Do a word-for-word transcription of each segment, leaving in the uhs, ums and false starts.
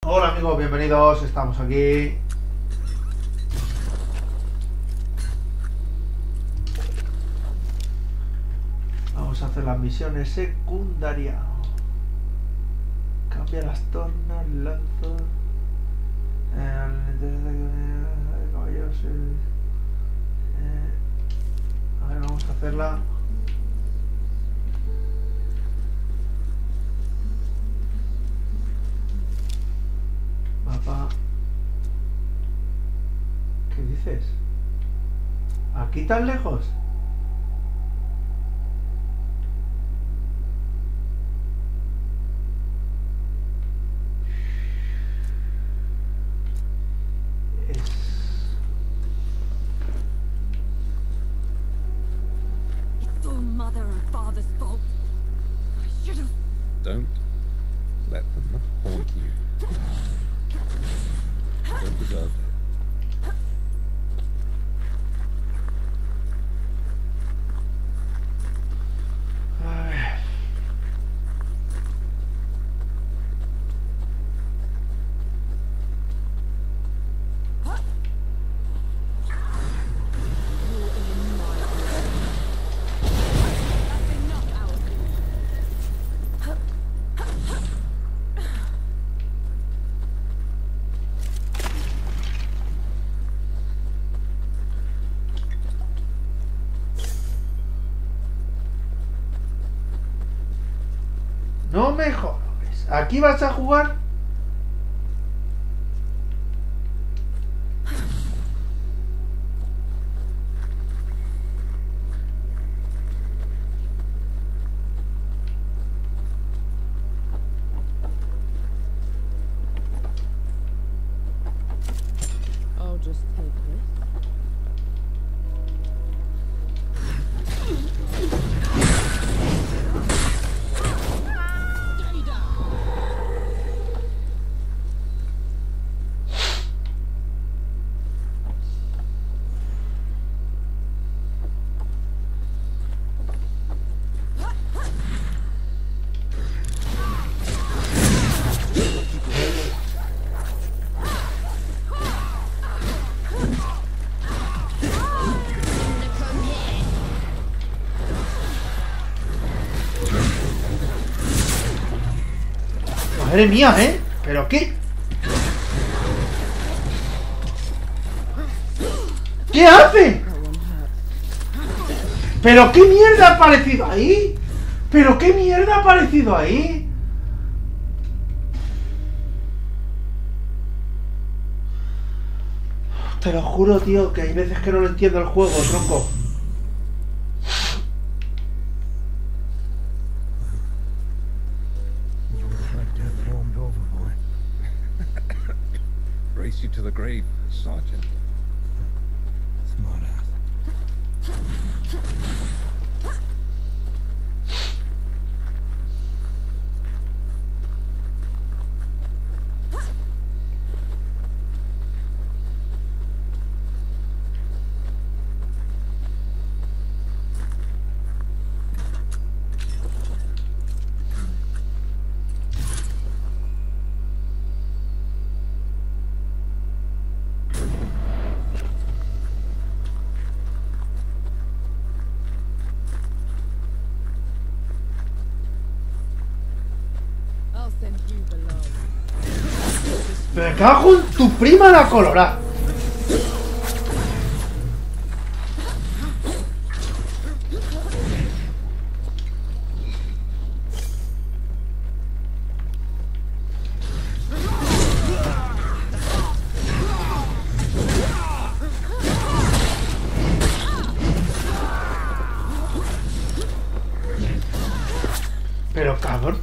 Hola amigos, bienvenidos, estamos aquí. Vamos a hacer las misiones secundarias. Cambia las tornas, lanzo. Eh, caballeros. Eh, a ver, vamos a hacerla. Mapa. ¿Qué dices? ¿Aquí tan lejos? Es... It's all mother and father's fault. I should have. Don't let them haunt you. You don't deserve it. Ay. No me jodas. ¿Aquí vas a jugar? I'll just take this. Madre mía, ¿eh? ¿Pero qué? ¿Qué hace? ¿Pero qué mierda ha aparecido ahí? ¿Pero qué mierda ha aparecido ahí? Te lo juro, tío, que hay veces que no lo entiendo el juego, tronco. Race you to the grave, Sergeant. Smart ass. I'll send you below. Me cago en tu prima la colorada. Pero cabrón.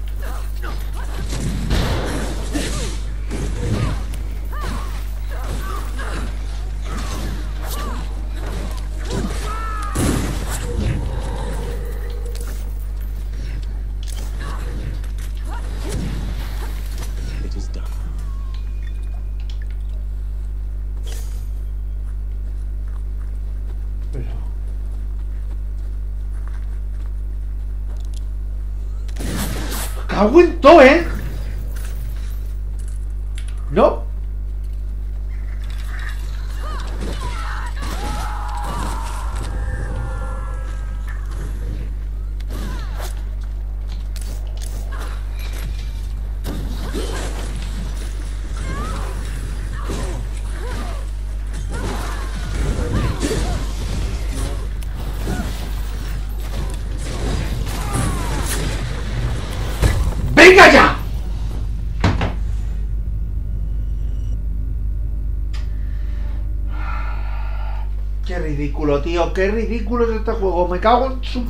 It is done. Pero... cago en todo, ¿eh? No. ¡Venga ya! Qué ridículo, tío. Qué ridículo es este juego. Me cago en su...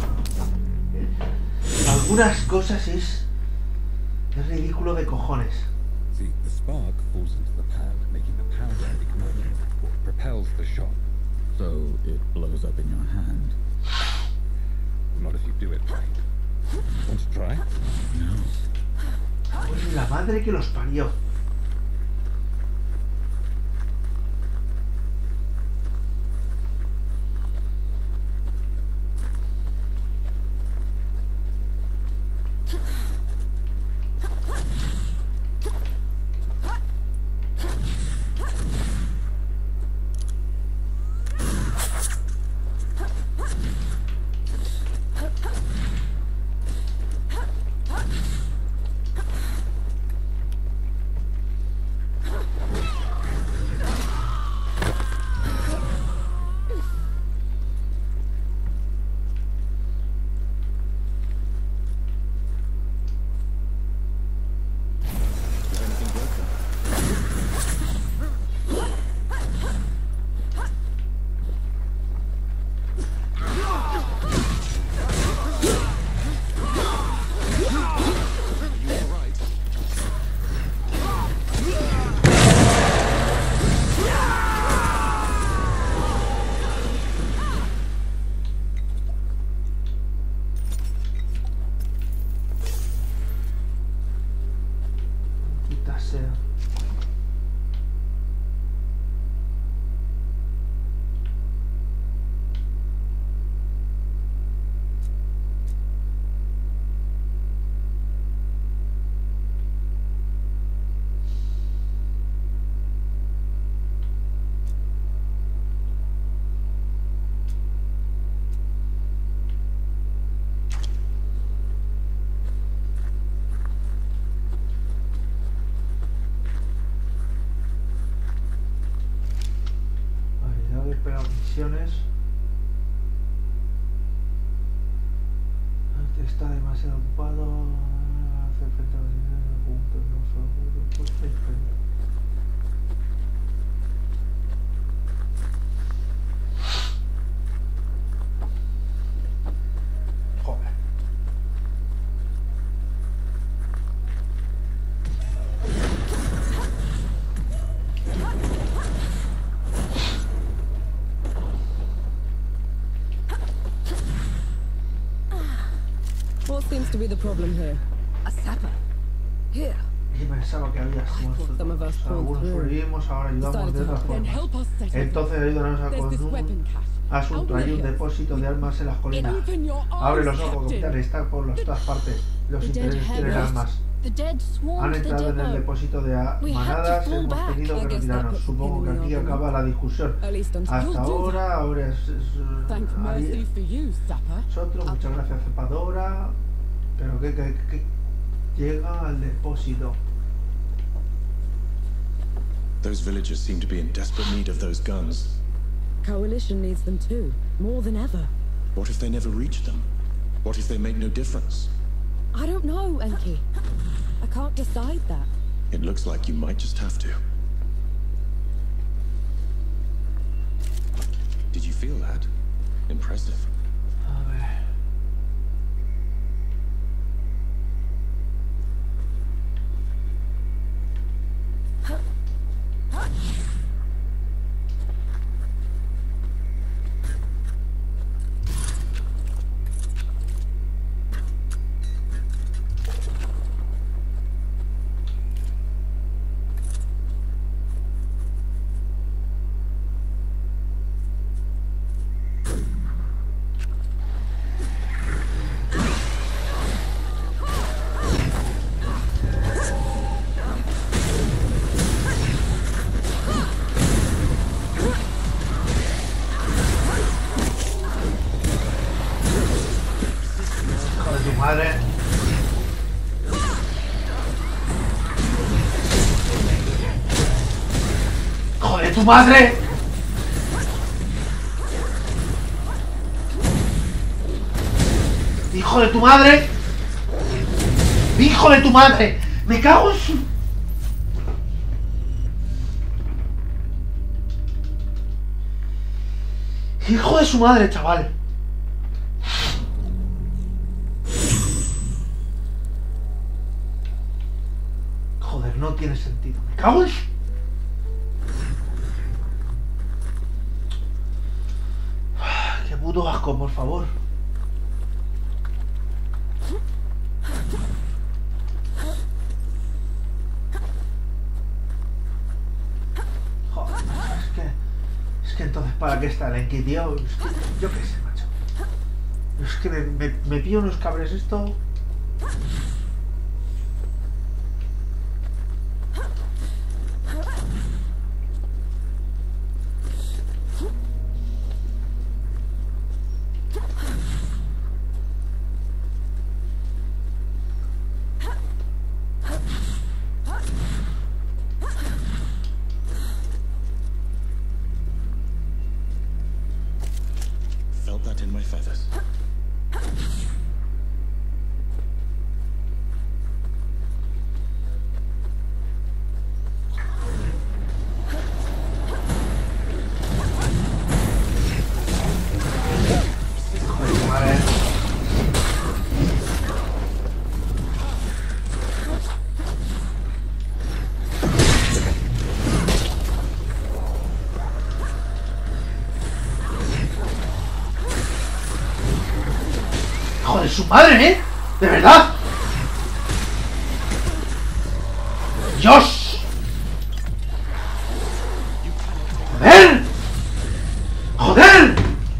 Algunas cosas es... Es ridículo de cojones. See, the spark falls into the pad, making the powder ignite, what propels the shot. So it blows up in your hand. Not if you do it right. Want to try? No. Pues la madre que los parió. Is anything broken? Quita sea. Variedad de esperar misiones. Está demasiado ocupado. Hacer frente a los niños juntos, no solo pues joder. What seems to be the problem here? A sapper. Here. Y pensaba que había muerto. Some of us pulled Algunos through. sobrevivimos, ahora ayudamos de otras Then formas. help us settle Entonces ayúdanos a There's this con weapon un cache. asunto. Hay un depósito de armas en las colinas. Open your Abre eyes, los ojos, Captain. capitán. Está por las todas partes. Los The dead intereses tienen have armas. The dead Han swarmed the entrado en el depot. depósito de a- We had to manadas. fall Hemos back. tenido I que guess that retirarnos. puts the Supongo pin que in the aquí argument. acaba la discusión. At least until Hasta You'll do ahora, ahora es, es, Thank es- mercy for you, Sapper. nosotros, muchas gracias, cepadora. Pero que, que, que llega al depósito. Those villagers seem to be in desperate need of those guns. Coalition needs them too, more than ever. What if they never reach them? What if they make no difference? I don't know, Enki. I can't decide that. It looks like you might just have to. Did you feel that? Impressive. A ver. tu madre! ¡Hijo de tu madre! ¡Hijo de tu madre! ¡Me cago en su... ¡Hijo de su madre, chaval! Joder, no tiene sentido. ¡Me cago en su... ¡Qué puto asco, por favor! Joder, es que... Es que entonces, ¿para qué está el Enki, tío? Es que, yo qué sé, macho. Es que me, me, me pillo unos cabres esto... Felt that in my feathers. Joder, madre. Joder, su madre, ¿eh? De verdad. Dios. Joder. Joder.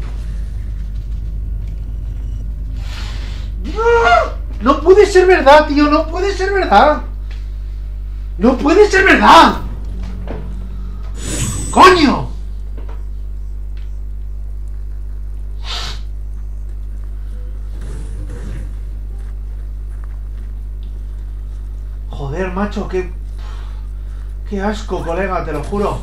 No puede ser verdad, tío. No puede ser verdad. No puede ser verdad. ¡Coño! Joder, macho, qué... Qué asco, colega, te lo juro.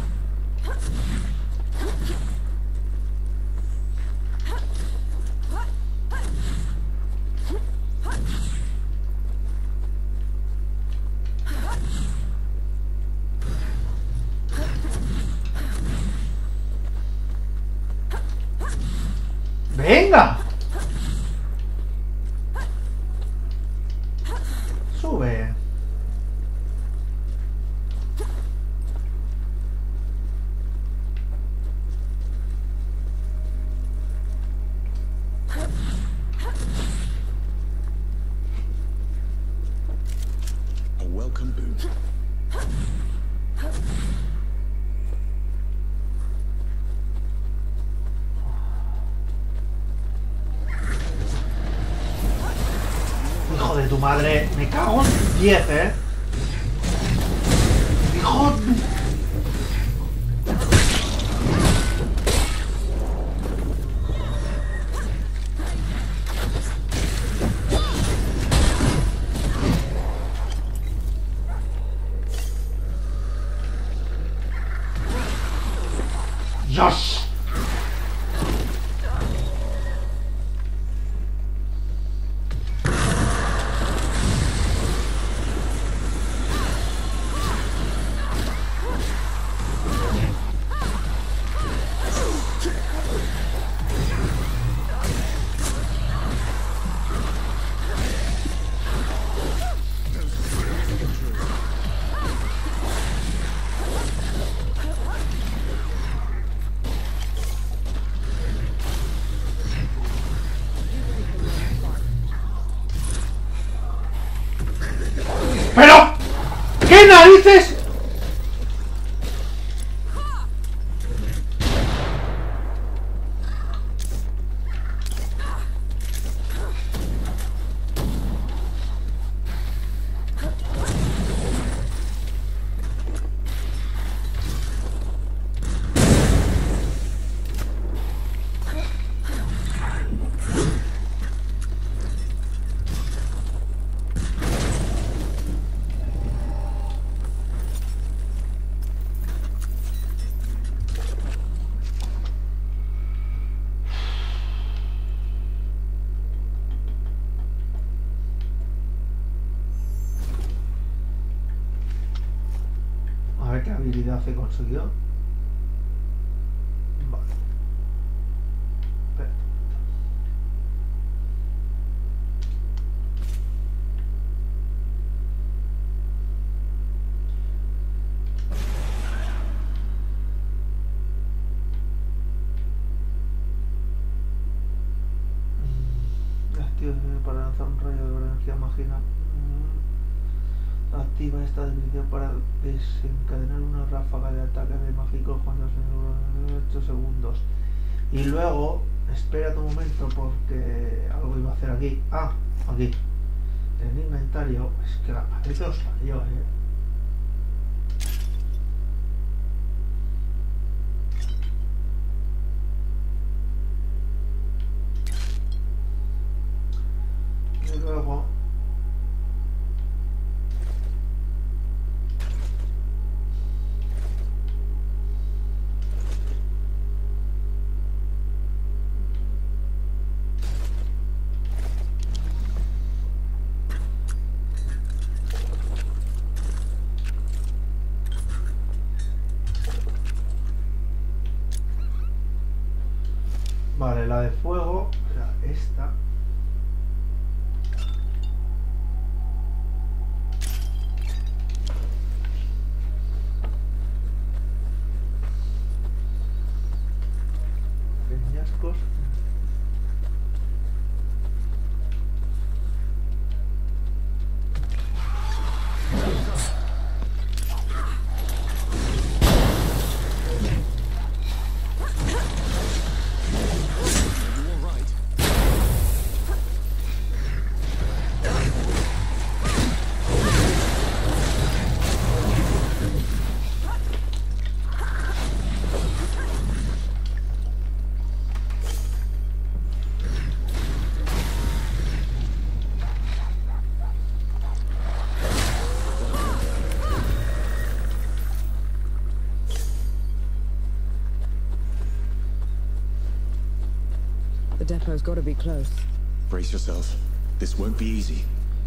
¡Venga! Sube. A welcome boon. Hijo de tu madre, me cago en diez, ¿eh? Hijo de... Dios. Mira qué habilidad he conseguido. Vale. Perfecto. Para lanzar un rayo de energía mágica. Activa esta debilidad para desencadenar una ráfaga de ataque de mágico cuando se ocho segundos. Y luego, espérate un momento porque algo iba a hacer aquí. Ah, aquí. En el inventario. Es que la madre que os parió, eh. Y luego vale, la de fuego, o sea, esta. Peñascos. The depot's got to be close. Brace yourself. This won't be easy.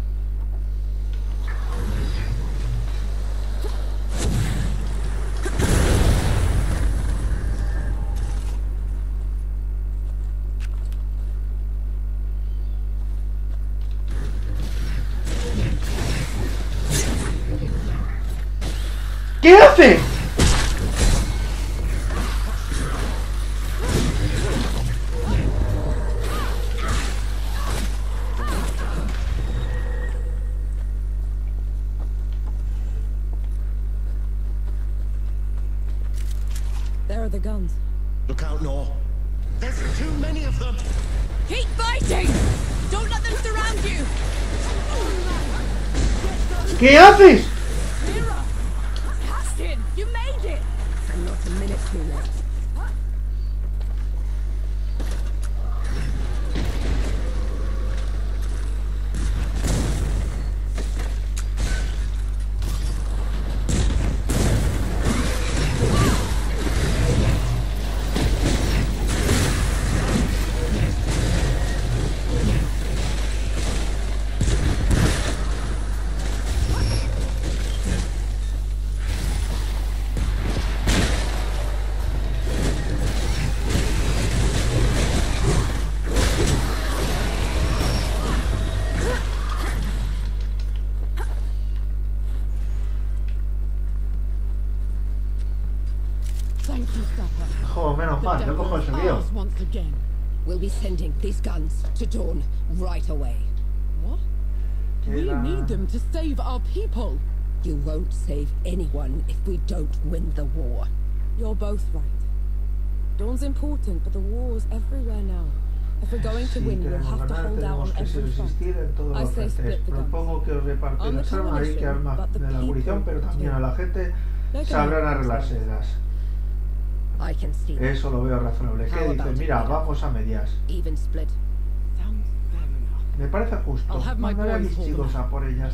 ¿Qué hace? There are the guns. Look out, Nor. There's too many of them! Keep fighting! Don't let them surround you! ¿Qué haces? Mira! Aston, you made it! I'm not a minute too late. Thank you, Sapper. Jo, menos mal, yo cojo el seguido. Once again. We'll be sending these guns to Dawn right away. What? We Era- need them to save our people. You won't save anyone if we don't win the war. You're both right. Dawn's important, but the war's everywhere now. If we're going to Si win, we'll queremos have to ganar, hold out tenemos on que every front. resistir en todos I los say frentes. split the guns. Propongo que os On repartáis the las armas y que coalition, armas but the de la people munición, pero también a la gente They can sabrán help arreglárselas. I can see that. Eso lo veo razonable. ¿Qué How dices? about Mira, it? vamos a medias. Even split. Sounds fair enough. Me parece justo. I'll have my Mandaré a boys mis hold chicos them. a por ellas.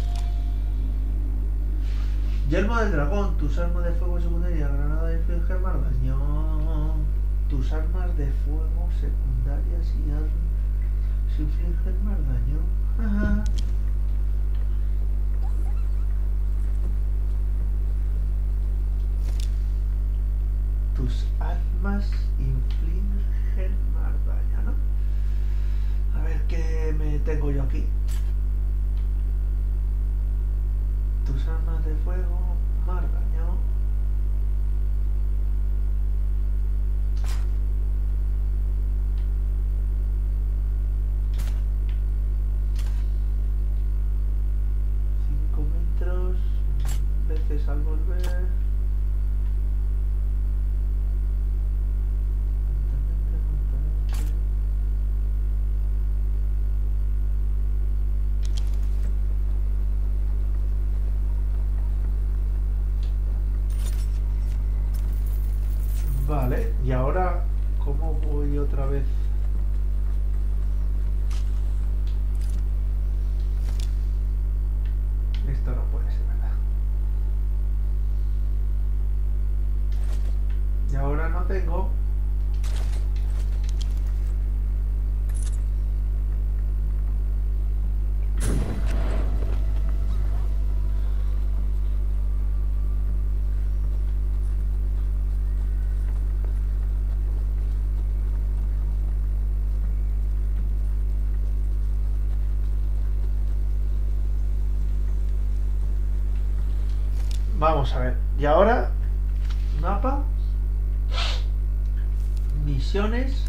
Yelmo del dragón. Tus armas de fuego secundaria. Granada inflige más daño. Tus armas de fuego secundarias y armas infligen más daño. Ajá. armas infligen más daño, ¿no? A ver qué me tengo yo aquí. Tus armas de fuego, más daño. cinco metros, veces al volver. Vale, y ahora, ¿cómo voy otra vez? Esto no puede ser verdad. Y ahora no tengo. Vamos a ver. Y ahora, mapa, misiones.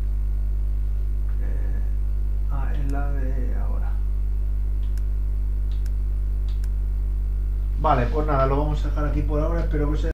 Eh, ah, es la de ahora. Vale, pues nada, lo vamos a dejar aquí por ahora. Espero que os haya